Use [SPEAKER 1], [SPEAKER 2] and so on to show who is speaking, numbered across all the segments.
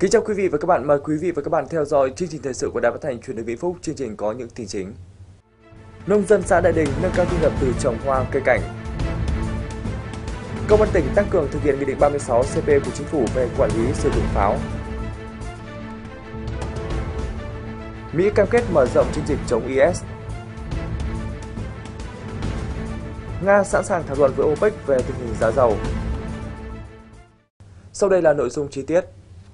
[SPEAKER 1] Kính chào quý vị và các bạn, mời quý vị và các bạn theo dõi chương trình thời sự của Đài Phát thanh Truyền hình Vĩnh Phúc. Chương trình có những tin chính. Nông dân xã Đại Đình nâng cao thu nhập từ trồng hoa cây cảnh. Công an tỉnh tăng cường thực hiện Nghị định 36 CP của Chính phủ về quản lý sử dụng pháo. Mỹ cam kết mở rộng chiến dịch chống IS. Nga sẵn sàng thảo luận với OPEC về tình hình giá dầu. Sau đây là nội dung chi tiết.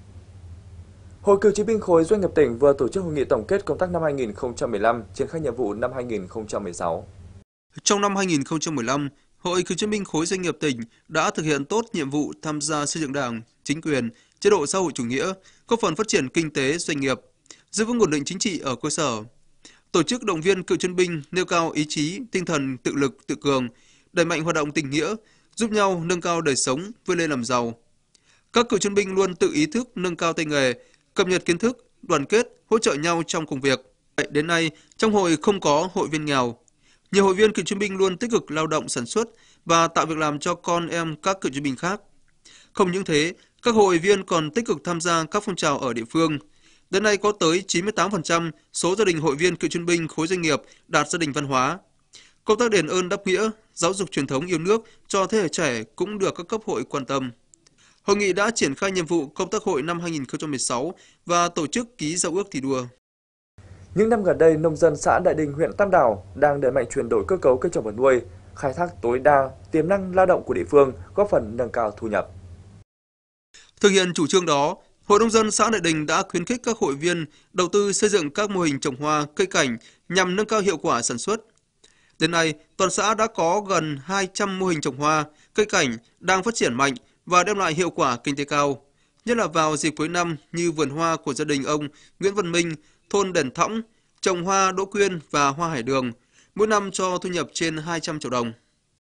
[SPEAKER 1] Hội Cựu chiến binh khối doanh nghiệp tỉnh vừa tổ chức hội nghị tổng kết công tác năm 2015, triển khai nhiệm vụ năm 2016.
[SPEAKER 2] Trong năm 2015, Hội Cựu chiến binh khối doanh nghiệp tỉnh đã thực hiện tốt nhiệm vụ tham gia xây dựng Đảng, chính quyền, chế độ xã hội chủ nghĩa, góp phần phát triển kinh tế doanh nghiệp, giữ vững ổn định chính trị ở cơ sở. Tổ chức động viên cựu chiến binh nêu cao ý chí, tinh thần tự lực, tự cường, đẩy mạnh hoạt động tình nghĩa, giúp nhau nâng cao đời sống, vươn lên làm giàu. Các cựu chiến binh luôn tự ý thức nâng cao tay nghề, cập nhật kiến thức, đoàn kết, hỗ trợ nhau trong công việc. Đến nay, trong hội không có hội viên nghèo. Nhiều hội viên cựu chiến binh luôn tích cực lao động sản xuất và tạo việc làm cho con em các cựu chiến binh khác. Không những thế, các hội viên còn tích cực tham gia các phong trào ở địa phương. Đến nay có tới 98% số gia đình hội viên cựu chiến binh khối doanh nghiệp đạt gia đình văn hóa. Công tác đền ơn đáp nghĩa, giáo dục truyền thống yêu nước cho thế hệ trẻ cũng được các cấp hội quan tâm. Hội nghị đã triển khai nhiệm vụ công tác hội năm 2016 và tổ chức ký giao ước thi đua.
[SPEAKER 1] Những năm gần đây, nông dân xã Đại Đình, huyện Tam Đảo đang đẩy mạnh chuyển đổi cơ cấu cây trồng vật nuôi, khai thác tối đa tiềm năng lao động của địa phương, góp phần nâng cao thu nhập.
[SPEAKER 2] Thực hiện chủ trương đó, Hội nông dân xã Đại Đình đã khuyến khích các hội viên đầu tư xây dựng các mô hình trồng hoa, cây cảnh nhằm nâng cao hiệu quả sản xuất. Đến nay, toàn xã đã có gần 200 mô hình trồng hoa, cây cảnh đang phát triển mạnh và đem lại hiệu quả kinh tế cao, nhất là vào dịp cuối năm như vườn hoa của gia đình ông Nguyễn Văn Minh, thôn Đền Thõng, trồng hoa đỗ quyên và hoa hải đường, mỗi năm cho thu nhập trên 200 triệu đồng.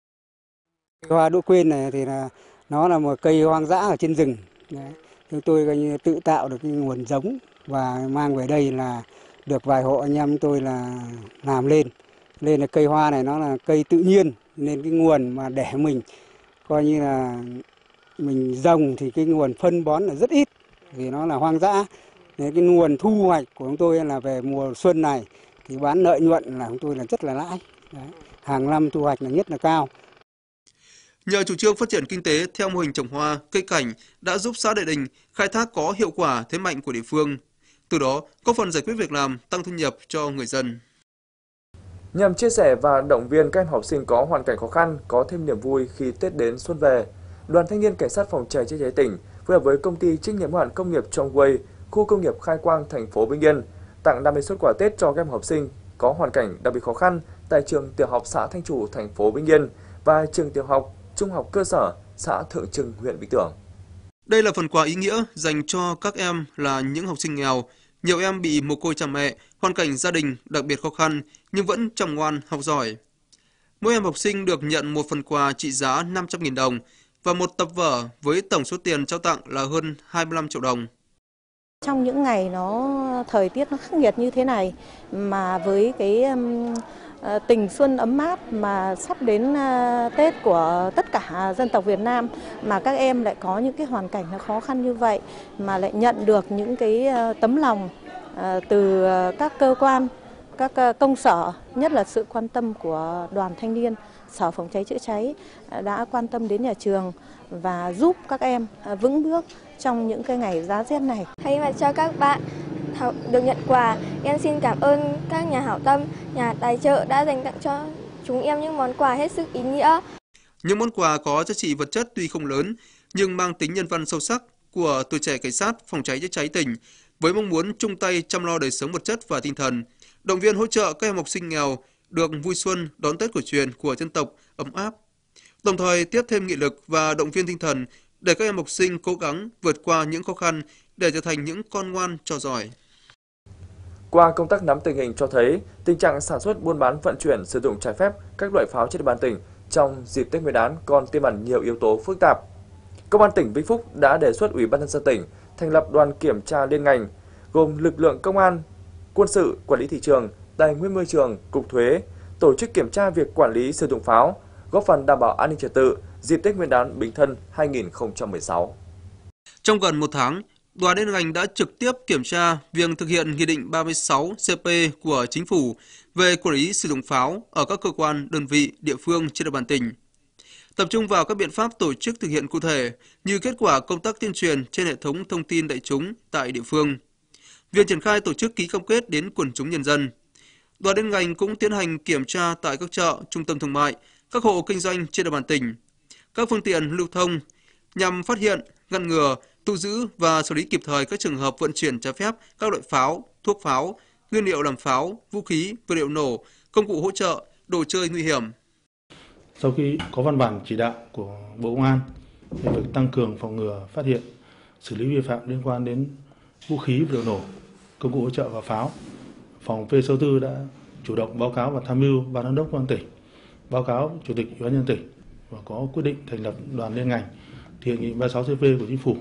[SPEAKER 3] Hoa đỗ quyên này thì nó là một cây hoang dã ở trên rừng. Đấy. Chúng tôi coi như tự tạo được cái nguồn giống và mang về đây là được vài hộ anh em tôi là làm lên. Nên là cây hoa này nó là cây tự nhiên nên cái nguồn mà để mình coi như là mình trồng thì cái nguồn phân bón là rất ít vì nó là hoang dã. Nên cái nguồn thu hoạch của chúng tôi là về mùa xuân này thì bán lợi nhuận là chúng tôi là rất là lãi. Đấy. Hàng năm thu hoạch là nhất là cao.
[SPEAKER 2] Nhờ chủ trương phát triển kinh tế theo mô hình trồng hoa, cây cảnh đã giúp xã Đại Đình khai thác có hiệu quả thế mạnh của địa phương. Từ đó, góp phần giải quyết việc làm, tăng thu nhập cho người dân.
[SPEAKER 1] Nhằm chia sẻ và động viên các em học sinh có hoàn cảnh khó khăn có thêm niềm vui khi Tết đến xuân về, Đoàn Thanh niên Cảnh sát phòng cháy chữa cháy tỉnh phối hợp với công ty trách nhiệm hữu hạn công nghiệp Trongway, khu công nghiệp Khai Quang, thành phố Vĩnh Yên tặng 50 suất quà Tết cho các em học sinh có hoàn cảnh đặc biệt khó khăn tại trường tiểu học xã Thanh Trù, thành phố Vĩnh Yên và trường tiểu học trung học cơ sở xã Thượng Trưng, huyện Vĩnh Tường.
[SPEAKER 2] Đây là phần quà ý nghĩa dành cho các em là những học sinh nghèo. Nhiều em bị mồ côi cha mẹ, hoàn cảnh gia đình đặc biệt khó khăn nhưng vẫn chăm ngoan học giỏi. Mỗi em học sinh được nhận một phần quà trị giá 500.000 đồng và một tập vở với tổng số tiền trao tặng là hơn 25 triệu đồng.
[SPEAKER 4] Trong những ngày thời tiết nó khắc nghiệt như thế này mà với cái tình xuân ấm áp mà sắp đến Tết của tất cả dân tộc Việt Nam mà các em lại có những cái hoàn cảnh nó khó khăn như vậy mà lại nhận được những cái tấm lòng từ các cơ quan, các công sở, nhất là sự quan tâm của Đoàn Thanh niên, Sở Phòng cháy chữa cháy đã quan tâm đến nhà trường và giúp các em vững bước trong những cái ngày giá rét này.
[SPEAKER 5] Thay mặt cho các bạn được nhận quà, em xin cảm ơn các nhà hảo tâm, nhà tài trợ đã dành tặng cho chúng em những món quà hết sức ý nghĩa.
[SPEAKER 2] Những món quà có giá trị vật chất tuy không lớn nhưng mang tính nhân văn sâu sắc của tuổi trẻ cảnh sát phòng cháy chữa cháy tỉnh với mong muốn chung tay chăm lo đời sống vật chất và tinh thần, động viên hỗ trợ các em học sinh nghèo được vui xuân đón Tết cổ truyền của dân tộc ấm áp, đồng thời tiếp thêm nghị lực và động viên tinh thần để các em học sinh cố gắng vượt qua những khó khăn để trở thành những con ngoan trò giỏi.
[SPEAKER 1] Qua công tác nắm tình hình cho thấy tình trạng sản xuất, buôn bán, vận chuyển, sử dụng trái phép các loại pháo trên địa bàn tỉnh trong dịp Tết Nguyên đán còn tiềm ẩn nhiều yếu tố phức tạp. Công an tỉnh Vĩnh Phúc đã đề xuất Ủy ban nhân dân tỉnh thành lập đoàn kiểm tra liên ngành gồm lực lượng công an, quân sự, quản lý thị trường, tài nguyên môi trường, cục thuế, tổ chức kiểm tra việc quản lý sử dụng pháo, góp phần đảm bảo an ninh trật tự dịp Tết Nguyên đán Bính Thân 2016.
[SPEAKER 2] Trong gần một tháng, Đoàn liên ngành đã trực tiếp kiểm tra việc thực hiện Nghị định 36 CP của Chính phủ về quản lý sử dụng pháo ở các cơ quan, đơn vị, địa phương trên địa bàn tỉnh. Tập trung vào các biện pháp tổ chức thực hiện cụ thể như kết quả công tác tuyên truyền trên hệ thống thông tin đại chúng tại địa phương. Việc triển khai tổ chức ký cam kết đến quần chúng nhân dân. Đoàn liên ngành cũng tiến hành kiểm tra tại các chợ, trung tâm thương mại, các hộ kinh doanh trên địa bàn tỉnh, các phương tiện lưu thông nhằm phát hiện, ngăn ngừa, thu giữ và xử lý kịp thời các trường hợp vận chuyển trái phép các loại pháo, thuốc pháo, nguyên liệu làm pháo, vũ khí, vật liệu nổ, công cụ hỗ trợ, đồ chơi nguy hiểm.
[SPEAKER 6] Sau khi có văn bản chỉ đạo của Bộ Công an về việc tăng cường phòng ngừa, phát hiện, xử lý vi phạm liên quan đến vũ khí, vật liệu nổ, công cụ hỗ trợ và pháo, phòng P64 đã chủ động báo cáo và tham mưu Ban Giám đốc Công an tỉnh, báo cáo Chủ tịch Ủy ban nhân dân tỉnh và có quyết định thành lập đoàn liên ngành thực hiện Nghị định 36 CP của Chính phủ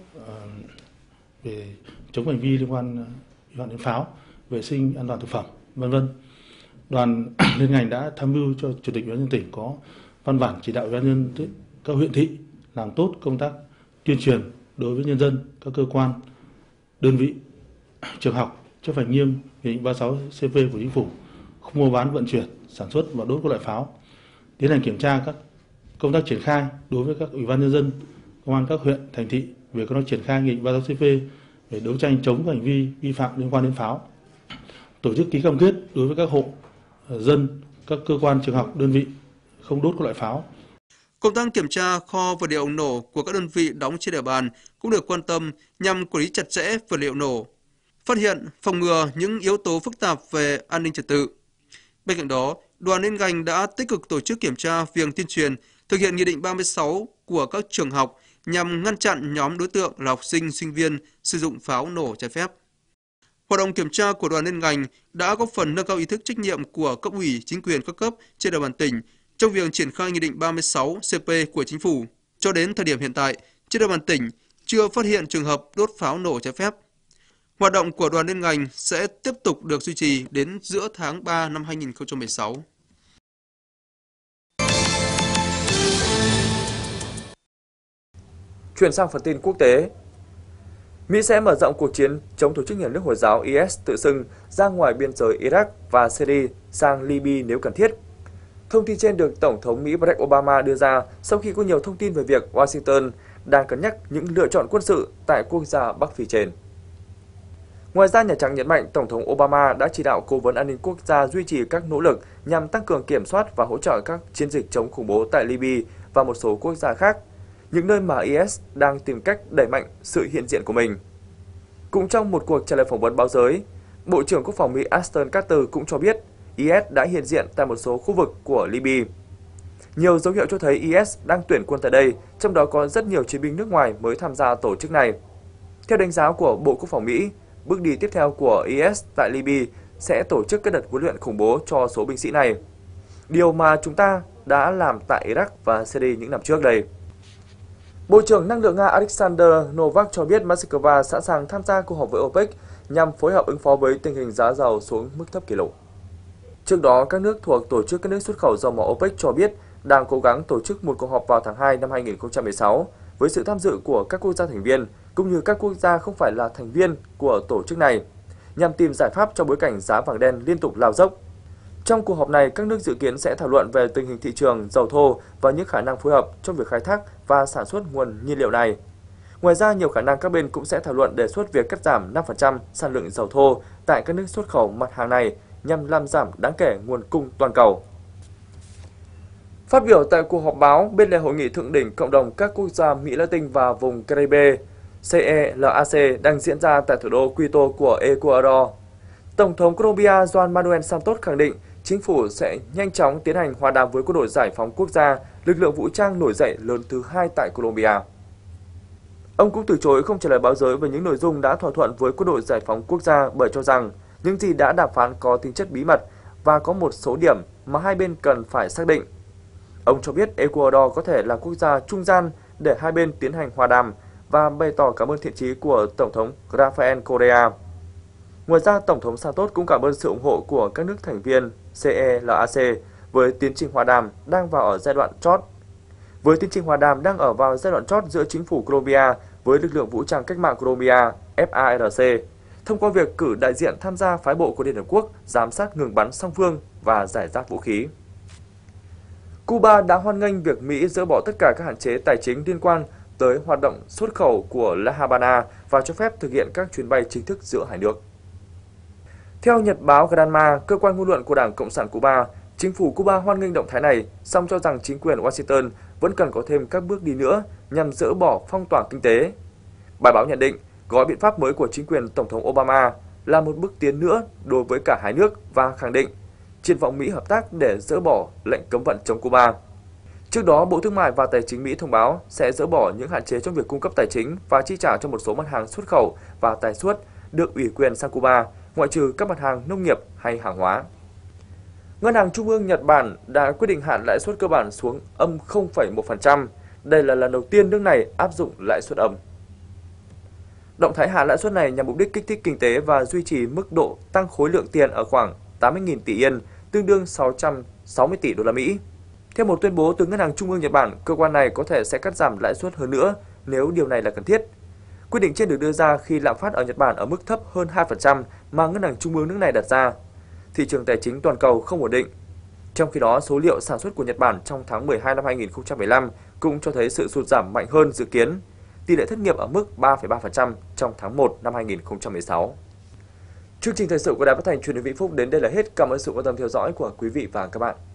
[SPEAKER 6] về chống hành vi liên quan đến pháo, vệ sinh an toàn thực phẩm, v.v. Đoàn liên ngành đã tham mưu cho Chủ tịch Ủy ban nhân dân tỉnh có văn bản chỉ đạo Ủy ban nhân dân các huyện thị làm tốt công tác tuyên truyền đối với nhân dân, các cơ quan, đơn vị, trường học chấp hành nghiêm Nghị định 36 CP của Chính phủ, không mua bán, vận chuyển, sản xuất và đốt các loại pháo, tiến hành kiểm tra các công tác triển khai đối với các ủy ban nhân dân, công an các huyện, thành thị về công tác triển khai Nghị định 36 CP để đấu tranh chống hành vi vi phạm liên quan đến pháo, tổ chức ký cam kết đối với các hộ dân, các cơ quan, trường học, đơn vị không đốt các loại pháo.
[SPEAKER 2] Công tác kiểm tra kho vật liệu nổ của các đơn vị đóng trên địa bàn cũng được quan tâm nhằm quản lý chặt chẽ vật liệu nổ, phát hiện, phòng ngừa những yếu tố phức tạp về an ninh trật tự. Bên cạnh đó, đoàn liên ngành đã tích cực tổ chức kiểm tra việc tuyên truyền thực hiện Nghị định 36 của các trường học nhằm ngăn chặn nhóm đối tượng là học sinh, sinh viên sử dụng pháo nổ trái phép. Hoạt động kiểm tra của đoàn liên ngành đã góp phần nâng cao ý thức trách nhiệm của cấp ủy, chính quyền các cấp trên địa bàn tỉnh trong việc triển khai Nghị định 36 CP của Chính phủ. Cho đến thời điểm hiện tại, trên địa bàn tỉnh chưa phát hiện trường hợp đốt pháo nổ trái phép. Hoạt động của đoàn liên ngành sẽ tiếp tục được duy trì đến giữa tháng 3 năm 2016.
[SPEAKER 1] Chuyển sang phần tin quốc tế. Mỹ sẽ mở rộng cuộc chiến chống tổ chức nhà nước Hồi giáo IS tự xưng ra ngoài biên giới Iraq và Syria sang Libya nếu cần thiết. Thông tin trên được Tổng thống Mỹ Barack Obama đưa ra sau khi có nhiều thông tin về việc Washington đang cân nhắc những lựa chọn quân sự tại quốc gia Bắc Phi trên. Ngoài ra, Nhà Trắng nhấn mạnh Tổng thống Obama đã chỉ đạo Cố vấn An ninh Quốc gia duy trì các nỗ lực nhằm tăng cường kiểm soát và hỗ trợ các chiến dịch chống khủng bố tại Libya và một số quốc gia khác, những nơi mà IS đang tìm cách đẩy mạnh sự hiện diện của mình. Cũng trong một cuộc trả lời phỏng vấn báo giới, Bộ trưởng Quốc phòng Mỹ Ashton Carter cũng cho biết IS đã hiện diện tại một số khu vực của Libya. Nhiều dấu hiệu cho thấy IS đang tuyển quân tại đây, trong đó có rất nhiều chiến binh nước ngoài mới tham gia tổ chức này. Theo đánh giá của Bộ Quốc phòng Mỹ, bước đi tiếp theo của IS tại Libya sẽ tổ chức các đợt huấn luyện khủng bố cho số binh sĩ này. Điều mà chúng ta đã làm tại Iraq và Syria những năm trước đây. Bộ trưởng Năng lượng Nga Alexander Novak cho biết Moscow sẵn sàng tham gia cuộc họp với OPEC nhằm phối hợp ứng phó với tình hình giá dầu xuống mức thấp kỷ lục. Trước đó, các nước thuộc Tổ chức các nước xuất khẩu dầu mỏ OPEC cho biết đang cố gắng tổ chức một cuộc họp vào tháng 2 năm 2016 với sự tham dự của các quốc gia thành viên cũng như các quốc gia không phải là thành viên của tổ chức này, nhằm tìm giải pháp trong bối cảnh giá vàng đen liên tục lao dốc. Trong cuộc họp này, các nước dự kiến sẽ thảo luận về tình hình thị trường dầu thô và những khả năng phối hợp trong việc khai thác và sản xuất nguồn nhiên liệu này. Ngoài ra, nhiều khả năng các bên cũng sẽ thảo luận đề xuất việc cắt giảm 5% sản lượng dầu thô tại các nước xuất khẩu mặt hàng này nhằm làm giảm đáng kể nguồn cung toàn cầu. Phát biểu tại cuộc họp báo bên lề hội nghị thượng đỉnh cộng đồng các quốc gia Mỹ Latin và vùng Caribe CELAC đang diễn ra tại thủ đô Quito của Ecuador, Tổng thống Colombia Juan Manuel Santos khẳng định chính phủ sẽ nhanh chóng tiến hành hòa đàm với Quân đội Giải phóng Quốc gia, lực lượng vũ trang nổi dậy lớn thứ hai tại Colombia. Ông cũng từ chối không trả lời báo giới về những nội dung đã thỏa thuận với Quân đội Giải phóng Quốc gia bởi cho rằng những gì đã đàm phán có tính chất bí mật và có một số điểm mà hai bên cần phải xác định. Ông cho biết Ecuador có thể là quốc gia trung gian để hai bên tiến hành hòa đàm và bày tỏ cảm ơn thiện chí của Tổng thống Rafael Correa. Ngoài ra, Tổng thống Santos cũng cảm ơn sự ủng hộ của các nước thành viên CELAC với tiến trình hòa đàm đang vào ở giai đoạn chót. Với tiến trình hòa đàm đang ở vào giai đoạn chót giữa chính phủ Colombia với lực lượng vũ trang cách mạng Colombia FARC thông qua việc cử đại diện tham gia phái bộ của Liên Hợp Quốc giám sát ngừng bắn song phương và giải giáp vũ khí. Cuba đã hoan nghênh việc Mỹ dỡ bỏ tất cả các hạn chế tài chính liên quan tới hoạt động xuất khẩu của La Habana và cho phép thực hiện các chuyến bay chính thức giữa hai nước. Theo nhật báo Granma, cơ quan ngôn luận của Đảng Cộng sản Cuba, chính phủ Cuba hoan nghênh động thái này, song cho rằng chính quyền Washington vẫn cần có thêm các bước đi nữa nhằm dỡ bỏ phong tỏa kinh tế. Bài báo nhận định, gói biện pháp mới của chính quyền Tổng thống Obama là một bước tiến nữa đối với cả hai nước và khẳng định triển vọng Mỹ hợp tác để dỡ bỏ lệnh cấm vận chống Cuba. Trước đó, Bộ Thương mại và Tài chính Mỹ thông báo sẽ dỡ bỏ những hạn chế trong việc cung cấp tài chính và chi trả cho một số mặt hàng xuất khẩu và tái xuất được ủy quyền sang Cuba, ngoại trừ các mặt hàng nông nghiệp hay hàng hóa. Ngân hàng Trung ương Nhật Bản đã quyết định hạn lãi suất cơ bản xuống âm 0,1%. Đây là lần đầu tiên nước này áp dụng lãi suất âm. Động thái hạ lãi suất này nhằm mục đích kích thích kinh tế và duy trì mức độ tăng khối lượng tiền ở khoảng 80.000 tỷ yên, tương đương 660 tỷ đô la Mỹ. Theo một tuyên bố từ Ngân hàng Trung ương Nhật Bản, cơ quan này có thể sẽ cắt giảm lãi suất hơn nữa nếu điều này là cần thiết. Quyết định trên được đưa ra khi lạm phát ở Nhật Bản ở mức thấp hơn 2% mà Ngân hàng Trung ương nước này đặt ra. Thị trường tài chính toàn cầu không ổn định. Trong khi đó, số liệu sản xuất của Nhật Bản trong tháng 12 năm 2015 cũng cho thấy sự sụt giảm mạnh hơn dự kiến. Tỷ lệ thất nghiệp ở mức 3,3% trong tháng 1 năm 2016. Chương trình thời sự của Đài Phát thanh Truyền hình Vĩnh Phúc đến đây là hết. Cảm ơn sự quan tâm theo dõi của quý vị và các bạn.